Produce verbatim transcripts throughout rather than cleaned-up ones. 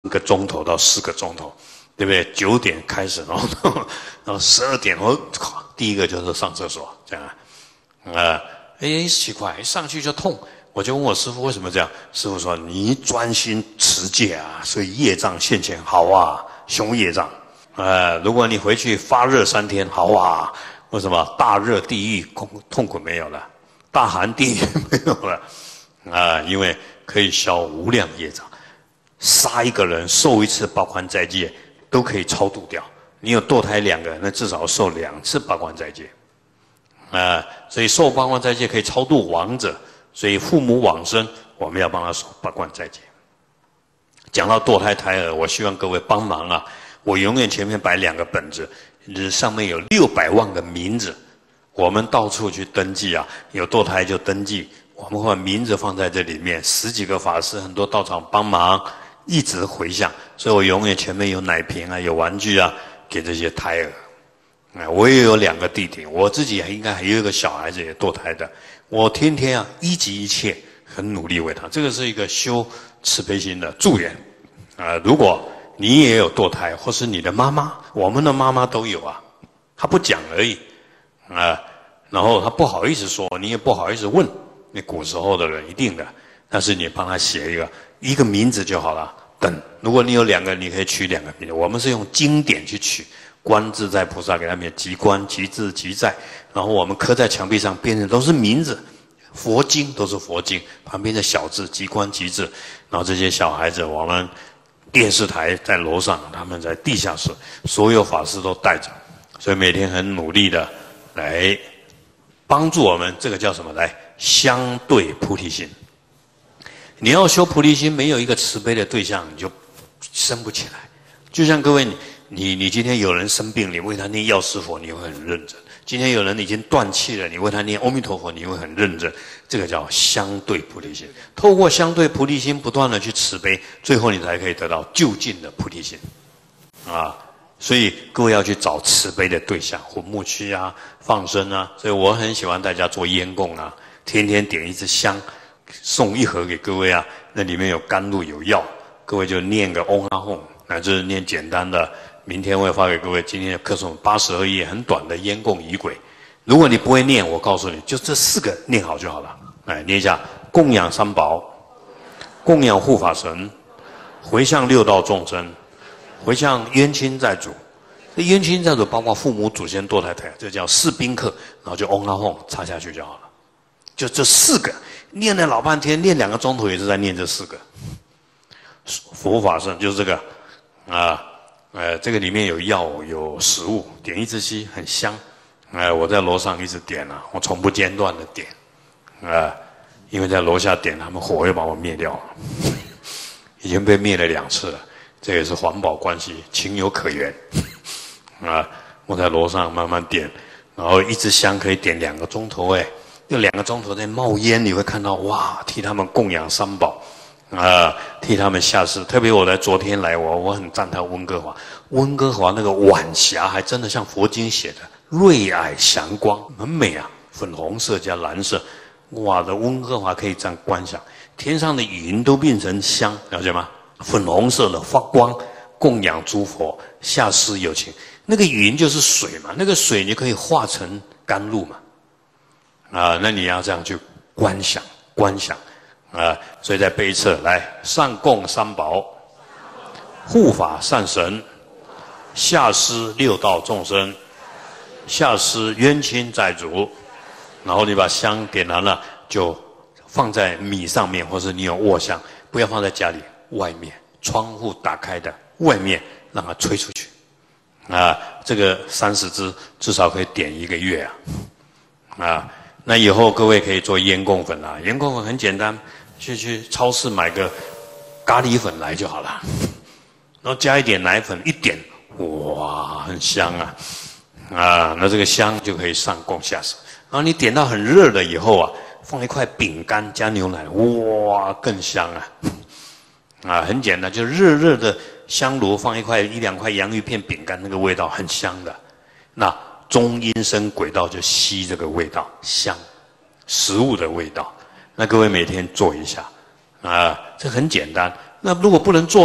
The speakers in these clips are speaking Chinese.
个钟头到四个钟头，对不对？九点开始，然后然后十二点，我第一个就是上厕所，这样啊，哎，奇怪，上去就痛。我就问我师父为什么这样，师父说你专心持戒啊，所以业障现前好啊，凶业障。呃，如果你回去发热三天，好啊，为什么？大热地狱痛痛苦没有了，大寒地狱没有了啊、呃，因为可以消无量业障，杀一个人受一次八关斋戒都可以超度掉。你有堕胎两个，那至少受两次八关斋戒啊、呃，所以受八关斋戒可以超度亡者。所以父母往生，我们要帮他守八关斋戒。讲到堕胎胎儿，我希望各位帮忙啊！我永远前面摆两个本子，上面有六百万个名字，我们到处去登记啊，有堕胎就登记，我们会把名字放在这里面，十几个法师，很多道场帮忙，一直回向。所以我永远前面有奶瓶啊，有玩具啊，给这些胎儿。啊，我也有两个弟弟，我自己应该还有一个小孩子也堕胎的。我天天啊一急一切，很努力为他。这个是一个修慈悲心的助缘啊、呃。如果你也有堕胎，或是你的妈妈，我们的妈妈都有啊，她不讲而已啊、呃。然后她不好意思说，你也不好意思问。那古时候的人一定的，但是你帮他写一个一个名字就好了。等，如果你有两个，你可以取两个名字。我们是用经典去取。观自在菩萨给他们即观即自即在，然后我们刻在墙壁上，变成都是名字，佛经都是佛经，旁边的小字即观即自，然后这些小孩子，我们电视台在楼上，他们在地下室，所有法师都带着，所以每天很努力的来帮助我们，这个叫什么？来相对菩提心。你要修菩提心，没有一个慈悲的对象，你就生不起来。就像各位你。你你今天有人生病，你为他念药师佛，你会很认真；今天有人已经断气了，你为他念阿弥陀佛，你会很认真。这个叫相对菩提心。透过相对菩提心，不断的去慈悲，最后你才可以得到究竟的菩提心。啊，所以各位要去找慈悲的对象，或木须啊、放生啊。所以我很喜欢大家做烟供啊，天天点一支香，送一盒给各位啊。那里面有甘露有药，各位就念个嗡阿吽，乃至念简单的。明天我也发给各位，今天的课程八十二页很短的烟供仪轨。如果你不会念，我告诉你，就这四个念好就好了。哎，念一下：供养三宝，供养护法神，回向六道众生，回向冤亲债主。这冤亲债主包括父母、祖先、堕胎胎，这叫四宾客，然后就嗡阿吽插下去就好了。就这四个，念了老半天，念两个钟头也是在念这四个。佛法神就是这个啊。呃，这个里面有药有食物，点一支吸很香。呃，我在楼上一直点啊，我从不间断的点，啊、呃，因为在楼下点，他们火又把我灭掉了，已经被灭了两次了。这也是环保关系，情有可原。啊、呃，我在楼上慢慢点，然后一支香可以点两个钟头，哎，这两个钟头在冒烟，你会看到哇，替他们供养三宝。啊、呃，替他们下世，特别我来昨天来，我我很赞叹温哥华，温哥华那个晚霞还真的像佛经写的瑞霭祥光，很美啊，粉红色加蓝色，哇的温哥华可以这样观想，天上的云都变成香，了解吗？粉红色的发光，供养诸佛，下世有情，那个云就是水嘛，那个水你可以化成甘露嘛，啊、呃，那你要这样去观想观想。啊、呃，所以再背一次来：上供三宝，护法善神，下施六道众生，下施冤亲债主。然后你把香点燃了，就放在米上面，或是你有卧香，不要放在家里外面，窗户打开的外面，让它吹出去。啊，这个三十支至少可以点一个月啊！啊，那以后各位可以做烟供粉啊，烟供粉很简单。去去超市买个咖喱粉来就好了，然后加一点奶粉，一点，哇，很香啊！啊，那这个香就可以上供下施。然后你点到很热了以后啊，放一块饼干加牛奶，哇，更香啊！啊，很简单，就热热的香炉放一块一两块洋芋片饼干，那个味道很香的。那中阴身轨道就吸这个味道，香，食物的味道。那各位每天做一下，啊，这很简单。那如果不能做呢，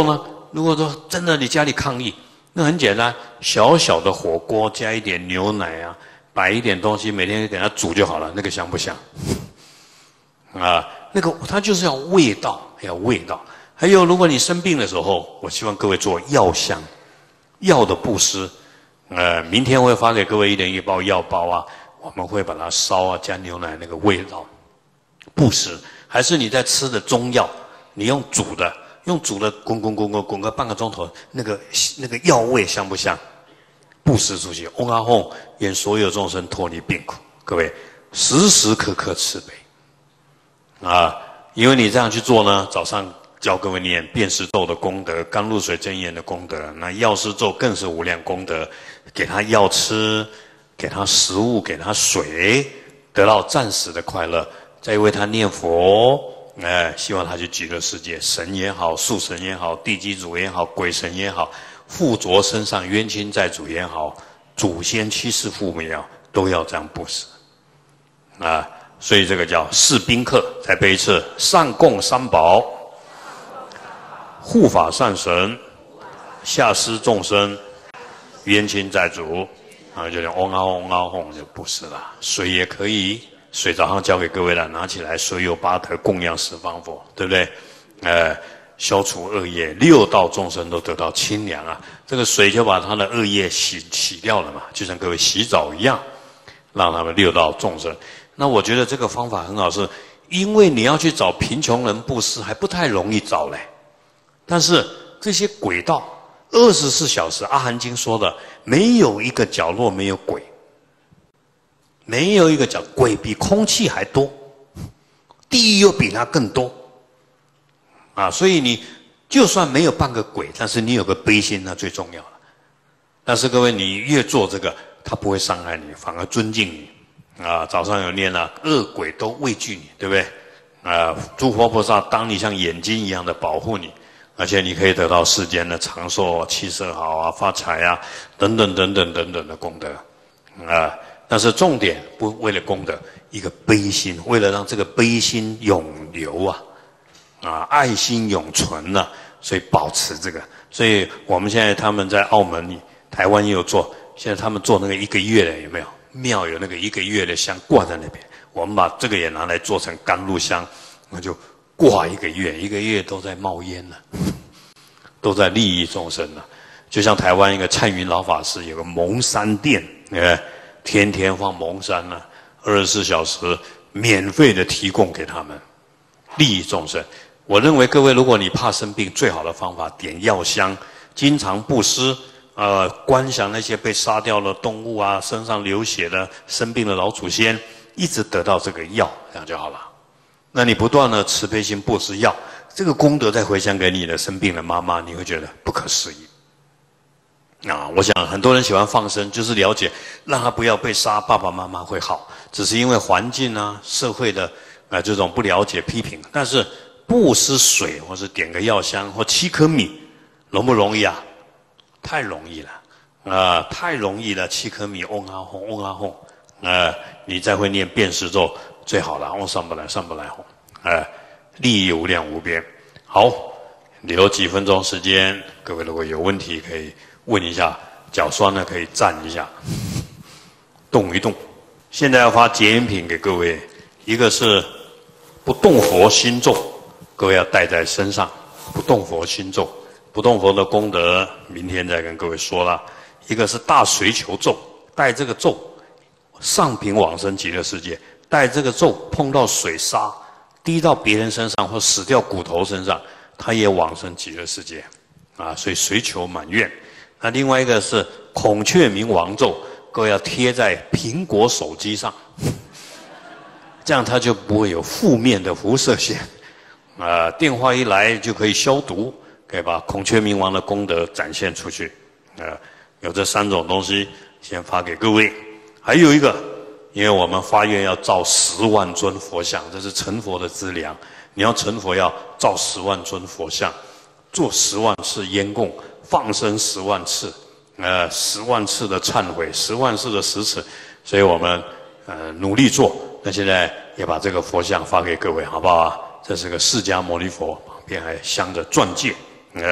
如果说真的你家里抗议，那很简单，小小的火锅加一点牛奶啊，摆一点东西，每天给它煮就好了，那个香不香？啊，那个它就是要味道，要味道。还有，如果你生病的时候，我希望各位做药香，药的布施。呃，明天我会发给各位一人一包药包啊，我们会把它烧啊，加牛奶那个味道，布施。还是你在吃的中药，你用煮的，用煮的滚滚滚滚滚个半个钟头，那个那个药味香不香？布施出去，嗡阿吽，愿所有众生脱离病苦。各位时时刻刻慈悲啊，因为你这样去做呢，早上教各位念辨识咒的功德，甘露水真言的功德，那药师咒更是无量功德。给他药吃，给他食物，给他水，得到暂时的快乐，再为他念佛，哎，希望他去极乐世界，神也好，树神也好，地基主也好，鬼神也好，附着身上冤亲债主也好，祖先七世父母也好，都要这样布施啊。所以这个叫侍宾客，再背一次：上供三宝，护法善神，下施众生。冤亲债主，啊，就叫嗡啊嗡啊嗡就布施了。水也可以，水早上教给各位了，拿起来，水有八德，供养十方佛，对不对？呃，消除恶业，六道众生都得到清凉啊。这个水就把他的恶业洗洗掉了嘛，就像各位洗澡一样，让他们六道众生。那我觉得这个方法很好，是因为你要去找贫穷人布施还不太容易找嘞，但是这些鬼道。二十四小时，《阿含经》说的，没有一个角落没有鬼，没有一个角，鬼比空气还多，地狱又比它更多，啊！所以你就算没有半个鬼，但是你有个悲心，那最重要了。但是各位，你越做这个，他不会伤害你，反而尊敬你，啊！早上有念了，恶鬼都畏惧你，对不对？啊！诸佛菩萨当你像眼睛一样的保护你。而且你可以得到世间的长寿、气色好啊、发财啊等等等等等等的功德啊。但是重点不为了功德，一个悲心，为了让这个悲心永留啊，啊，爱心永存啊，所以保持这个。所以我们现在他们在澳门、台湾也有做，现在他们做那个一个月的有没有？庙有那个一个月的香挂在那边，我们把这个也拿来做成甘露香，那就。挂一个月，一个月都在冒烟了，都在利益众生了。就像台湾一个灿云老法师有个蒙山殿，哎，天天放蒙山呢、啊，二十四小时免费的提供给他们，利益众生。我认为各位，如果你怕生病，最好的方法点药香，经常布施，呃，观想那些被杀掉的动物啊，身上流血的生病的老祖先，一直得到这个药，这样就好了。那你不断的慈悲心布施药，这个功德再回向给你的生病的妈妈，你会觉得不可思议。啊，我想很多人喜欢放生，就是了解让他不要被杀，爸爸妈妈会好，只是因为环境啊、社会的啊、呃、这种不了解批评。但是布施水，或是点个药香，或七颗米，容不容易啊？太容易了啊、呃，太容易了！七颗米，嗡啊吽，嗡啊吽，呃，你再会念辨识咒。最好了，往上不来，上不来哄，哎，利益无量无边。好，留几分钟时间，各位如果有问题可以问一下，脚酸呢可以站一下，动一动。现在要发结缘品给各位，一个是不动佛心咒，各位要带在身上。不动佛心咒，不动佛的功德，明天再跟各位说了。一个是大水球咒，带这个咒上品往生极乐世界。带这个咒碰到水沙，滴到别人身上或死掉骨头身上，他也往生极乐世界，啊，所以随求满愿。那另外一个是孔雀明王咒，各位要贴在苹果手机上，这样它就不会有负面的辐射线，啊，电话一来就可以消毒，可以把孔雀明王的功德展现出去，啊，有这三种东西，先发给各位。还有一个。因为我们发愿要造十万尊佛像，这是成佛的资粮。你要成佛，要造十万尊佛像，做十万次烟供，放生十万次，呃，十万次的忏悔，十万次的十次。所以我们呃努力做。那现在也把这个佛像发给各位，好不好啊？这是个释迦牟尼佛，旁边还镶着钻戒，呃。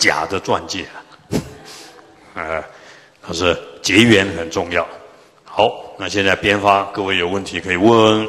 假的钻戒啊，呃，可是结缘很重要。好，那现在编发，各位有问题可以问。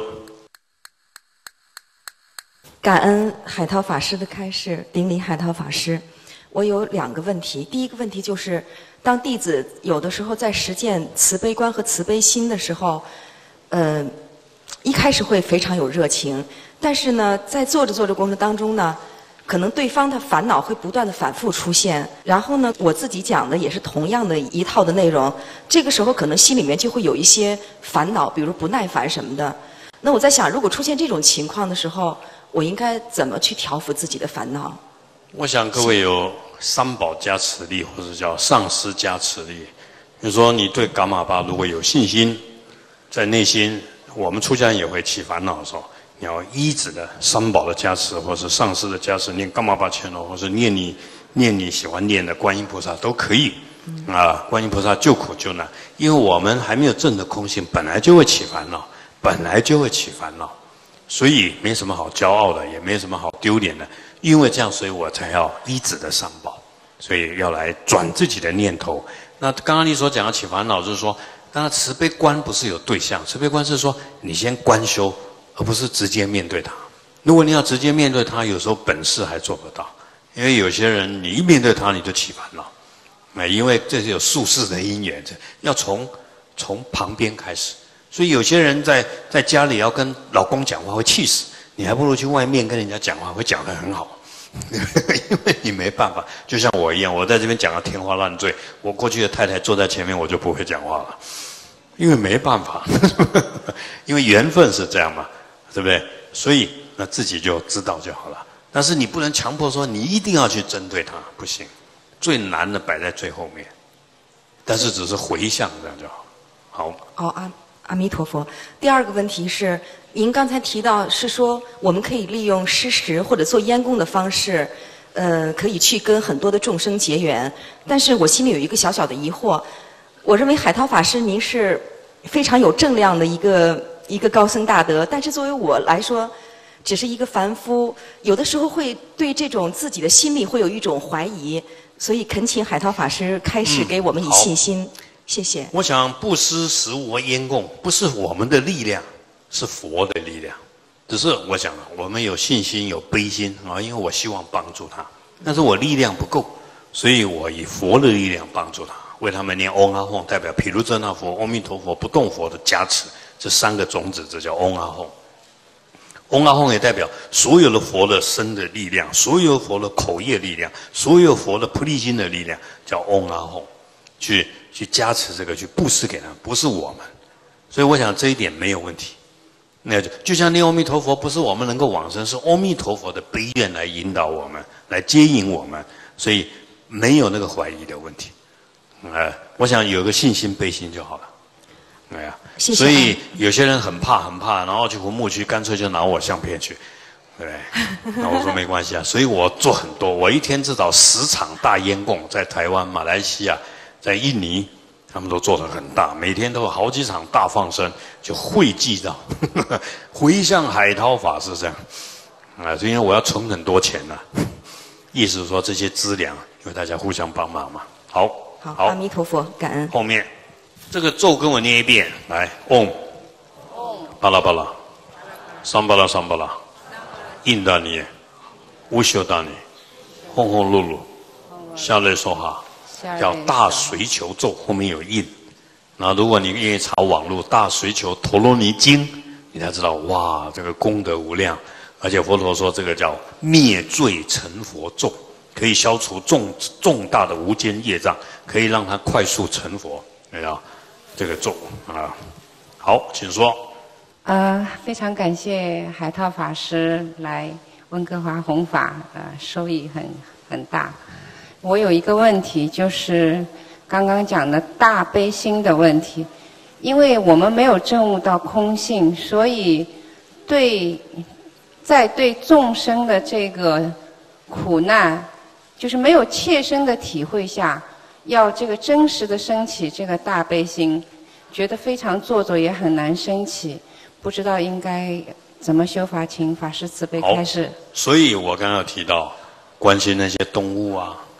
感恩海涛法师的开示，顶礼海涛法师。我有两个问题，第一个问题就是，当弟子有的时候在实践慈悲观和慈悲心的时候，呃，一开始会非常有热情，但是呢，在做着做着过程当中呢，可能对方的烦恼会不断的反复出现，然后呢，我自己讲的也是同样的一套的内容，这个时候可能心里面就会有一些烦恼，比如不耐烦什么的。那我在想，如果出现这种情况的时候，我应该怎么去调伏自己的烦恼？ 我想各位有三宝加持力，或者叫上师加持力。比如说，你对伽玛巴如果有信心，在内心，我们出家人也会起烦恼的时候，你要依止的三宝的加持，或是上师的加持，念伽玛巴千罗，或是念你念你喜欢念的观音菩萨都可以。嗯、啊，观音菩萨救苦救难，因为我们还没有证得空性，本来就会起烦恼，本来就会起烦恼。所以没什么好骄傲的，也没什么好丢脸的，因为这样，所以我才要依止的三宝，所以要来转自己的念头。那刚刚你所讲的起烦恼，就是说，当然慈悲观不是有对象，慈悲观是说你先观修，而不是直接面对它。如果你要直接面对它，有时候本事还做不到，因为有些人你一面对他，你就起烦恼，哎，因为这是有宿世的因缘，要从从旁边开始。所以有些人在在家里要跟老公讲话会气死，你还不如去外面跟人家讲话会讲得很好，因为你没办法。就像我一样，我在这边讲得天花乱坠，我过去的太太坐在前面，我就不会讲话了，因为没办法，因为缘分是这样嘛，对不对？所以那自己就知道就好了。但是你不能强迫说你一定要去针对他，不行。最难的摆在最后面，但是只是回向这样就好。好。 哦啊。阿弥陀佛。第二个问题是，您刚才提到是说，我们可以利用施食或者做烟供的方式，呃，可以去跟很多的众生结缘。但是我心里有一个小小的疑惑，我认为海涛法师您是非常有正量的一个一个高僧大德，但是作为我来说，只是一个凡夫，有的时候会对这种自己的心里会有一种怀疑，所以恳请海涛法师开示给我们以信心。嗯，谢谢。我想布施食物和烟供不是我们的力量，是佛的力量。只是我讲了，我们有信心有悲心啊，因为我希望帮助他，但是我力量不够，所以我以佛的力量帮助他，为他们念嗡阿吽，代表毗卢遮那佛、阿弥陀佛、不动佛的加持，这三个种子，这叫嗡阿吽。嗡阿吽也代表所有的佛的身的力量，所有佛的口业力量，所有佛的菩提心的力量，叫嗡阿吽，去。去加持这个，去布施给他，不是我们，所以我想这一点没有问题。那就就像念阿弥陀佛，不是我们能够往生，是阿弥陀佛的悲愿来引导我们，来接引我们，所以没有那个怀疑的问题。呃，我想有个信心悲心就好了。哎呀， 谢谢。 所以有些人很怕很怕，然后去坟墓区，干脆就拿我相片去，对不对？那我说没关系啊，所以我做很多，我一天至少十场大烟供，在台湾、马来西亚。在印尼，他们都做得很大，每天都有好几场大放生，就汇集到呵呵回向海涛法师这样啊，因为我要存很多钱呐、啊，意思是说这些资粮，因为大家互相帮忙嘛。好， 好，好阿弥陀佛，感恩。 后面这个咒跟我念一遍，来，嗡，巴拉巴拉，桑巴拉桑巴拉，印达尼，乌修达尼，轰轰噜噜，夏雷梭哈。叫大随求咒，后面有印。那如果你愿意查网络《大随求陀罗尼经》，你才知道，哇，这个功德无量。而且佛陀说，这个叫灭罪成佛咒，可以消除重重大的无间业障，可以让他快速成佛。对啊，这个咒啊，好，请说。 呃，非常感谢海涛法师来温哥华弘法，呃，收益很很大。我有一个问题，就是刚刚讲的大悲心的问题，因为我们没有证悟到空性，所以对在对众生的这个苦难，就是没有切身的体会下，要这个真实的升起这个大悲心，觉得非常做作，也很难升起，不知道应该怎么修法，请法师慈悲开示。 所以我刚刚提到关心那些动物啊。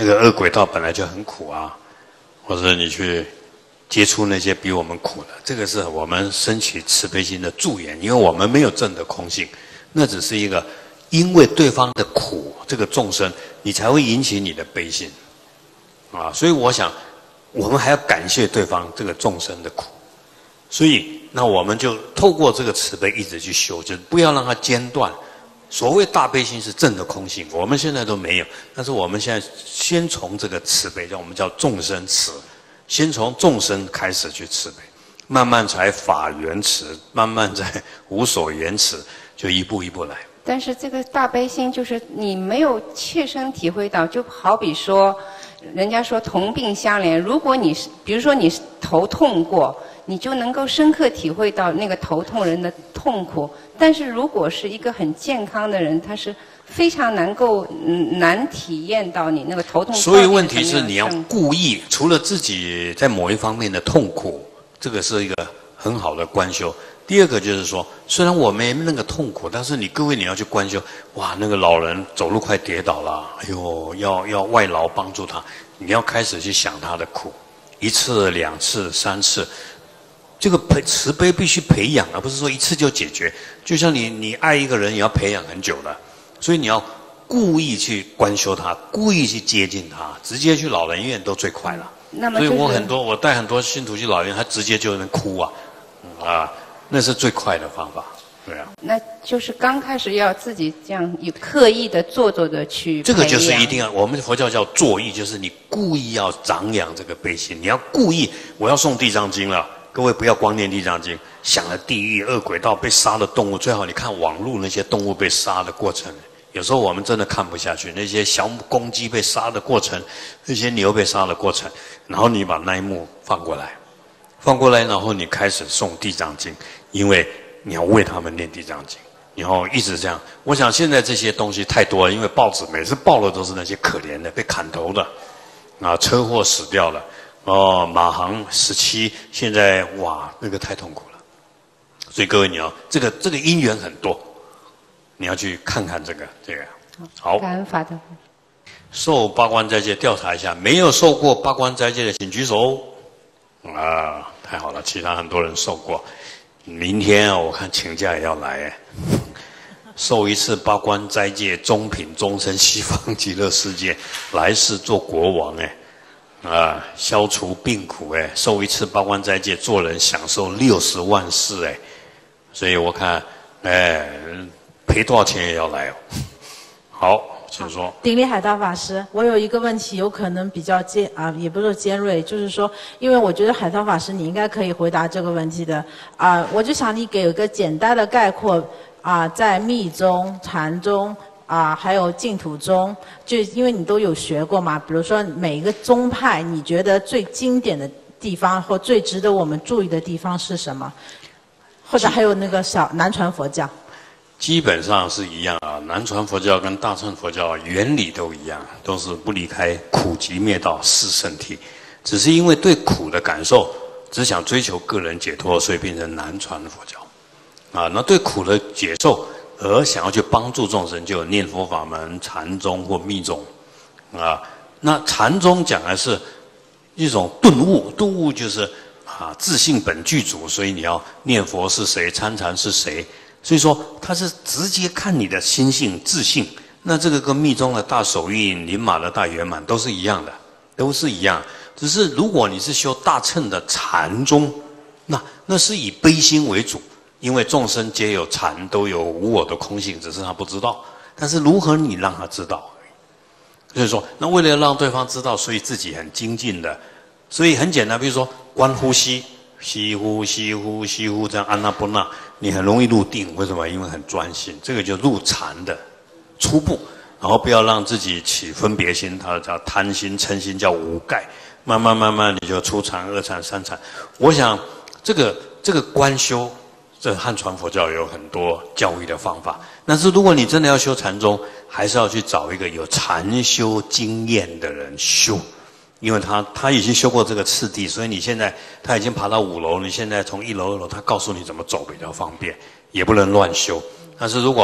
那个恶鬼道本来就很苦啊，或者你去接触那些比我们苦的，这个是我们升起慈悲心的助缘，因为我们没有证的空性，那只是一个因为对方的苦，这个众生，你才会引起你的悲心啊。所以我想，我们还要感谢对方这个众生的苦，所以那我们就透过这个慈悲一直去修，就是不要让它间断。所谓大悲心是正的空性，我们现在都没有，但是我们现在先从这个慈悲，叫我们叫众生慈，先从众生开始去慈悲，慢慢才法缘慈，慢慢在无所缘慈，就一步一步来。 但是这个大悲心就是你没有切身体会到，就好比说，人家说同病相怜，如果你是，比如说你头痛过，你就能够深刻体会到那个头痛人的痛苦。但是如果是一个很健康的人，他是非常难够嗯难体验到你那个头痛。 所以问题是你要故意，除了自己在某一方面的痛苦，这个是一个很好的观修。第二个就是说，虽然我没那个痛苦，但是你各位你要去观修，哇，那个老人走路快跌倒了，哎呦，要要外劳帮助他，你要开始去想他的苦，一次、两次、三次。这个培慈悲必须培养，而不是说一次就解决。就像你你爱一个人，也要培养很久的，所以你要故意去观修他，故意去接近他，直接去老人院都最快了。 那么、就是， 所以我很多我带很多信徒去老人院，他直接就能哭啊，嗯、啊，那是最快的方法，对啊。 那就是刚开始要自己这样有刻意的做作的去培养。 这个就是一定要，我们佛教叫作意，就是你故意要长养这个悲心，你要故意，我要诵地藏经了。各位不要光念地藏经，想了地狱、恶鬼道被杀的动物，最好你看网络那些动物被杀的过程，有时候我们真的看不下去。那些小公鸡被杀的过程，那些牛被杀的过程，然后你把那一幕放过来，放过来，然后你开始诵地藏经，因为你要为他们念地藏经，然后一直这样。我想现在这些东西太多了，因为报纸每次报的都是那些可怜的被砍头的，啊，车祸死掉了。哦，马航十七，现在哇，那个太痛苦了。所以各位你要这个这个因缘很多，你要去看看这个这个。好， 感恩法的。 受八关斋戒调查一下，没有受过八关斋戒的请举手。啊，太好了，其他很多人受过。明天啊，我看请假也要来哎，受一次八关斋戒，中品终身西方极乐世界，来世做国王哎。啊，消除病苦哎，受一次八关斋戒，做人享受六十万世哎，所以我看，哎，赔多少钱也要来哦。好，请说。 顶礼海道法师，我有一个问题，有可能比较尖啊，也不是尖锐，就是说，因为我觉得海道法师你应该可以回答这个问题的啊，我就想你给一个简单的概括啊，在密宗、禅宗。啊，还有净土宗，就因为你都有学过嘛，比如说每一个宗派，你觉得最经典的地方或最值得我们注意的地方是什么？或者还有那个小南传佛教， 基本上是一样啊。南传佛教跟大乘佛教原理都一样，都是不离开苦集灭道四圣谛，只是因为对苦的感受，只想追求个人解脱，所以变成南传佛教。啊，那对苦的接受。而想要去帮助众生，就有念佛法门、禅宗或密宗，啊，那禅宗讲的是一种顿悟，顿悟就是啊自性本具足，所以你要念佛是谁，参禅是谁，所以说它是直接看你的心性自性。那这个跟密宗的大手印、临马的大圆满都是一样的，都是一样。只是如果你是修大乘的禅宗，那那是以悲心为主。因为众生皆有禅，都有无我的空性，只是他不知道。但是如何你让他知道？所以说，那为了让对方知道，所以自己很精进的。所以很简单，比如说观呼吸，吸呼吸呼吸呼，这样安那不那，你很容易入定。为什么？因为很专心，这个就入禅的初步。然后不要让自己起分别心，它叫贪心、嗔心，叫五盖。慢慢慢慢，你就初禅、二禅、三禅。我想这个这个观修。这汉传佛教有很多教育的方法，但是如果你真的要修禅宗，还是要去找一个有禅修经验的人修，因为他他已经修过这个次第，所以你现在他已经爬到五楼，你现在从一楼二楼，他告诉你怎么走比较方便，也不能乱修。但是如果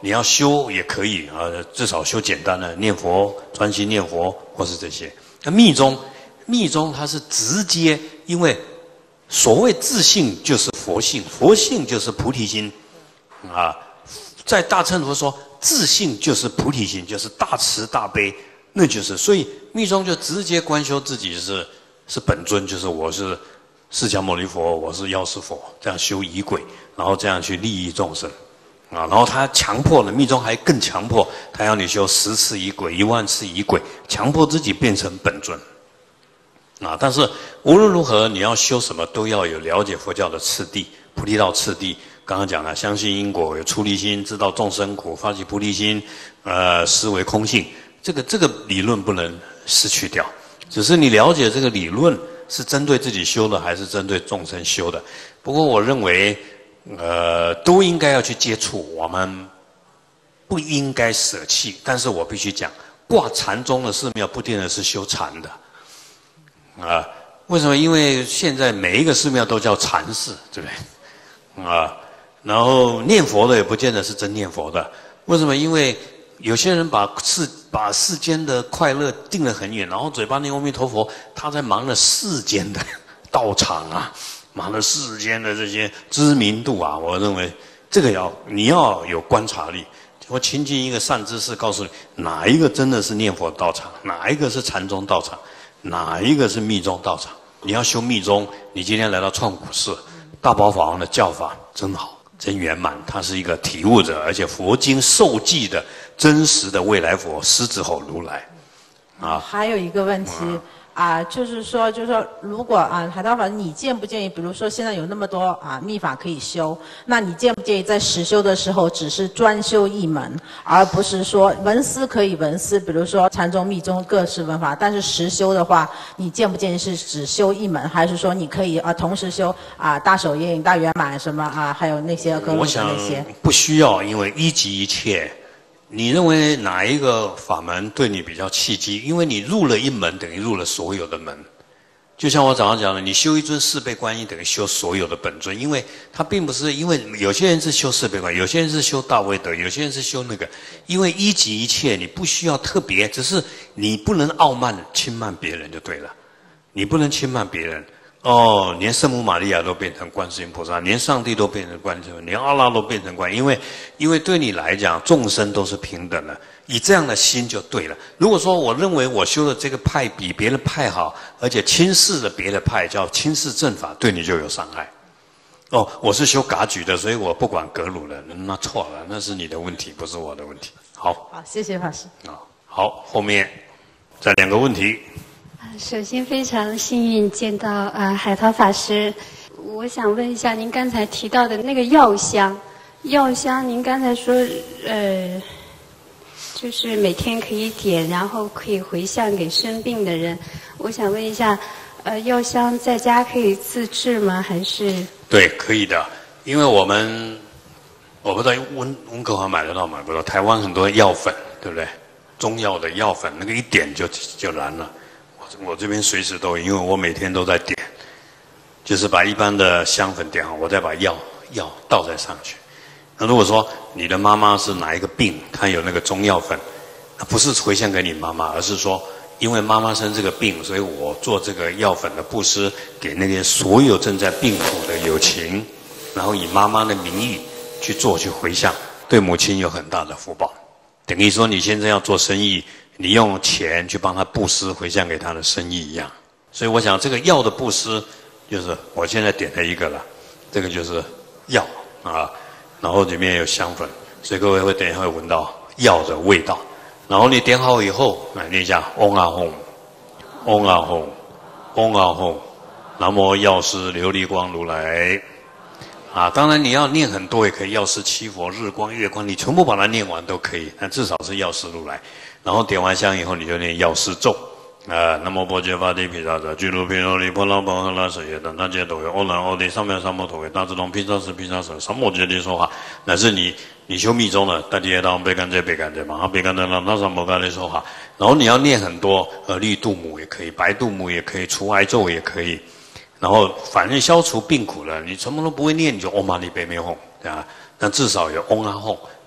你要修也可以啊，至少修简单的念佛，专心念佛，或是这些。那密宗，密宗它是直接，因为所谓自性就是佛性，佛性就是菩提心啊。在大乘佛说，自性就是菩提心，就是大慈大悲，那就是所以密宗就直接观修自己是是本尊，就是我是释迦牟尼佛，我是药师佛，这样修仪轨，然后这样去利益众生啊。然后他强迫了，密宗还更强迫，他要你修十次仪轨、一万次仪轨，强迫自己变成本尊啊。但是无论如何，你要修什么，都要有了解佛教的次第，菩提道次第。刚刚讲了，相信因果，有出离心，知道众生苦，发起菩提心，呃，思维空性，这个这个理论不能失去掉。只是你了解这个理论是针对自己修的，还是针对众生修的？不过我认为，呃，都应该要去接触，我们不应该舍弃。但是我必须讲，挂禅宗的寺庙不见得是修禅的，啊、呃，为什么？因为现在每一个寺庙都叫禅寺，对不对？啊、呃。然后念佛的也不见得是真念佛的，为什么？因为有些人把世把世间的快乐定得很远，然后嘴巴念阿弥陀佛，他在忙着世间的道场啊，忙着世间的这些知名度啊。我认为这个要你要有观察力。我亲近一个善知识，告诉你哪一个真的是念佛道场，哪一个是禅宗道场，哪一个是密宗道场。你要修密宗，你今天来到创古寺，大宝法王的教法真好。真圆满，他是一个体悟者，而且佛经受记的真实的未来佛狮子吼如来，啊。 还有一个问题啊、呃，就是说，就是说，如果啊，海涛法师，你建不建议？比如说，现在有那么多啊密法可以修，那你建不建议在实修的时候只是专修一门，而不是说文思可以文思，比如说禅宗、密宗各式文法，但是实修的话，你建不建议是只修一门，还是说你可以啊同时修啊大手印、大圆满什么啊，还有那些各路的那些？ 不需要，因为一即一切。你认为哪一个法门对你比较契机？因为你入了一门，等于入了所有的门。就像我早上讲的，你修一尊四倍观音，等于修所有的本尊，因为它并不是因为有些人是修四倍观音，有些人是修大威德，有些人是修那个。因为一即一切，你不需要特别，只是你不能傲慢轻慢别人就对了。你不能轻慢别人。哦，连圣母玛利亚都变成观世音菩萨，连上帝都变成观世音，连阿拉都变成观音，因为因为对你来讲，众生都是平等的，以这样的心就对了。如果说我认为我修的这个派比别的派好，而且轻视了别的派，叫轻视正法，对你就有伤害。哦，我是修噶举的，所以我不管格鲁的，那错了，那是你的问题，不是我的问题。好， 好，谢谢法师。 啊，好，后面再两个问题。 首先，非常幸运见到啊、呃、海涛法师。我想问一下，您刚才提到的那个药香，药香，您刚才说，呃，就是每天可以点，然后可以回向给生病的人。我想问一下，呃，药香在家可以自制吗？还是？ 对，可以的，因为我们我不知道温温哥华买得到买不到，台湾很多药粉，对不对？中药的药粉，那个一点就就燃了。我这边随时都有，因为我每天都在点，就是把一般的香粉点好，我再把药药倒再上去。那如果说你的妈妈是哪一个病，她有那个中药粉，不是回向给你妈妈，而是说因为妈妈生这个病，所以我做这个药粉的布施给那些所有正在病苦的有情，然后以妈妈的名义去做去回向，对母亲有很大的福报。等于说你现在要做生意，你用钱去帮他布施回向给他的生意一样。所以我想这个药的布施，就是我现在点了一个了，这个就是药啊，然后里面有香粉，所以各位会等一下会闻到药的味道。然后你点好以后，来念一下嗡啊吽，嗡啊吽，嗡啊吽，南无药师琉璃光如来。啊，当然你要念很多也可以，药师七佛、日光、月光，你全部把它念完都可以，但至少是药师如来。然后点完香以后，你就念药师咒。啊，南无般若波提毗沙遮俱卢毗罗离波罗波诃拉舍耶等他皆都有欧南欧帝上妙三摩陀为大智龙毗沙舍毗沙舍三摩揭谛说法，乃是你你修密宗的大地当被干这被干这嘛，被干的让他三摩干的说法。然后你要念很多，呃，绿度母也可以，白度母也可以，除癌咒也可以。然后反正消除病苦了，你什么都不会念，你就嗡嘛呢呗咪吽，对吧？但至少有嗡啊吽，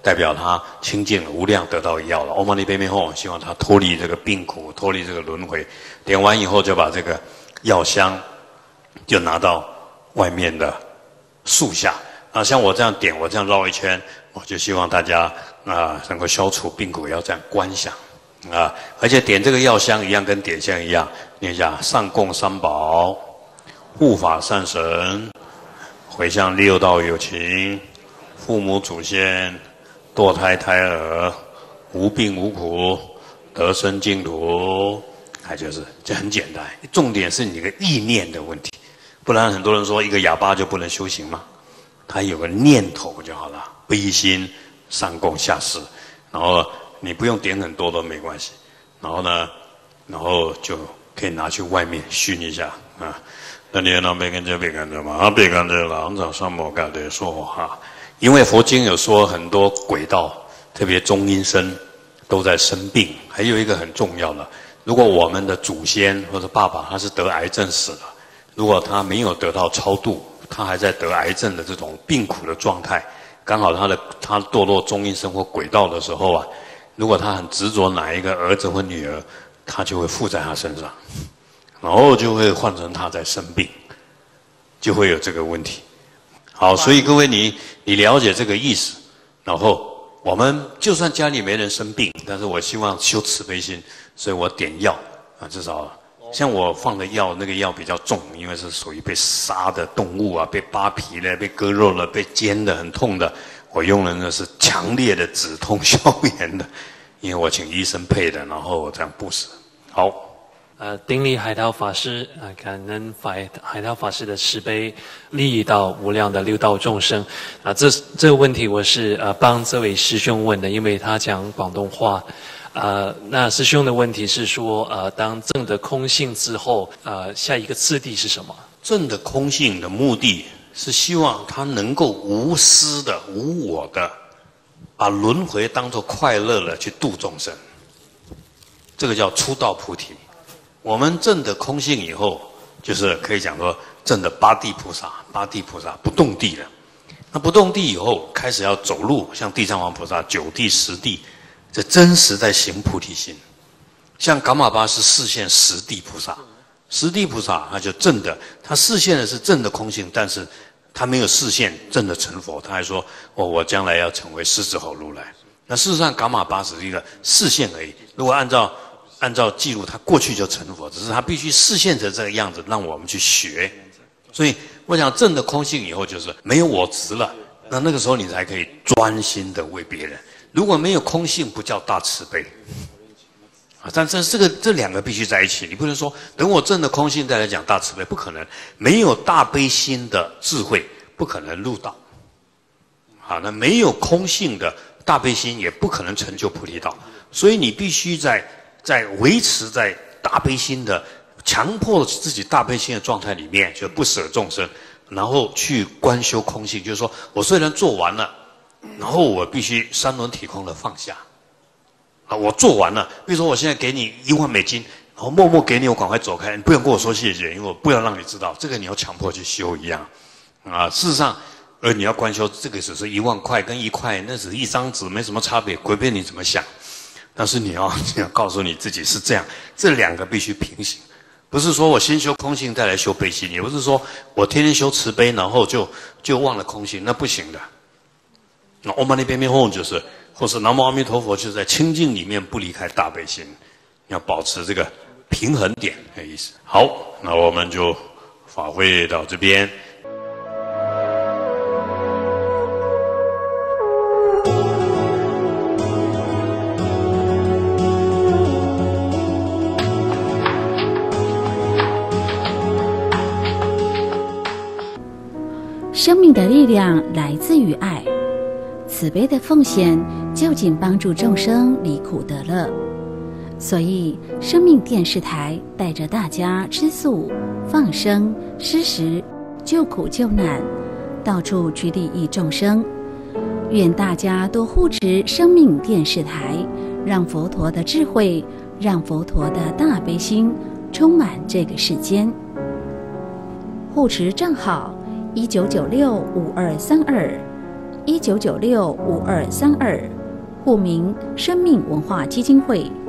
代表他清净了无量得到药了。Om Mani Padme Hum，希望他脱离这个病苦，脱离这个轮回。点完以后，就把这个药香就拿到外面的树下。啊，像我这样点，我这样绕一圈，我就希望大家啊能够消除病苦，要这样观想啊。而且点这个药香一样，跟点香一样，念一下上供三宝，护法善神，回向六道有情，父母祖先，堕胎胎儿，无病无苦，得生净土。还就是这很简单，重点是你的意念的问题。不然很多人说一个哑巴就不能修行吗？他有个念头就好了，悲心上供下施，然后你不用点很多都没关系。然后呢，然后就可以拿去外面熏一下啊。那你那别跟这别跟这嘛，别跟这了，早上莫干的说哈。因为佛经有说很多鬼道，特别中阴身都在生病。还有一个很重要的，如果我们的祖先或者爸爸他是得癌症死了，如果他没有得到超度，他还在得癌症的这种病苦的状态，刚好他的他堕落中阴身或鬼道的时候啊，如果他很执着哪一个儿子或女儿，他就会附在他身上，然后就会换成他在生病，就会有这个问题。好，所以各位你你了解这个意思，然后我们就算家里没人生病，但是我希望修慈悲心，所以我点药啊，至少。像我放的药，那个药比较重，因为是属于被杀的动物啊，被扒皮了、被割肉了、被煎的很痛的。我用的那是强烈的止痛消炎的，因为我请医生配的，然后我这样布施。好， 呃，顶礼海涛法师啊、呃，感恩海海涛法师的慈悲，利益到无量的六道众生。啊、呃，这这个问题我是呃帮这位师兄问的，因为他讲广东话。呃，那师兄的问题是说，呃，当证得空性之后，呃，下一个次第是什么？ 证得空性的目的是希望他能够无私的、无我的，把轮回当作快乐了去度众生。这个叫出道菩提。我们证得空性以后，就是可以讲说证得八地菩萨，八地菩萨不动地了。那不动地以后，开始要走路，像地藏王菩萨九地十地。这真实在行菩提心，像噶玛巴是示现十地菩萨，十地菩萨他就证的，他示现的是证的空性，但是他没有示现证的成佛，他还说哦，我将来要成为狮子吼如来。那事实上噶玛巴只是一个示现而已。如果按照按照记录，他过去就成佛，只是他必须示现成这个样子，让我们去学。所以我想证的空性以后，就是没有我执了，那那个时候你才可以专心的为别人。如果没有空性，不叫大慈悲啊！但是这个这两个必须在一起，你不能说等我证了空性再来讲大慈悲，不可能。没有大悲心的智慧，不可能入道。好，那没有空性的大悲心，也不可能成就菩提道。所以你必须在在维持在大悲心的强迫自己大悲心的状态里面，就不舍众生，然后去观修空性，就是说我虽然做完了。然后我必须三轮体空的放下，啊，我做完了。比如说我现在给你一万美金，然后默默给你，我赶快走开，你不用跟我说谢谢，因为我不要让你知道，这个你要强迫去修一样，啊，事实上，而你要观修，这个只是一万块跟一块，那只是一张纸，没什么差别，随便你怎么想。但是你要你要告诉你自己是这样，这两个必须平行，不是说我先修空性再来修悲心，也不是说我天天修慈悲，然后就就忘了空性，那不行的。那Om Mani Padme Hum就是，或是南无阿弥陀佛，就是在清净里面不离开大悲心，要保持这个平衡点的意思。好，那我们就法会到这边。 生命的力量来自于爱。慈悲的奉献就仅帮助众生离苦得乐，所以生命电视台带着大家吃素、放生、施食、救苦救难，到处去利益众生。愿大家多护持生命电视台，让佛陀的智慧，让佛陀的大悲心充满这个世间。护持账号一九九六五二三二。 一九九六五二三二，户名生命文化基金会。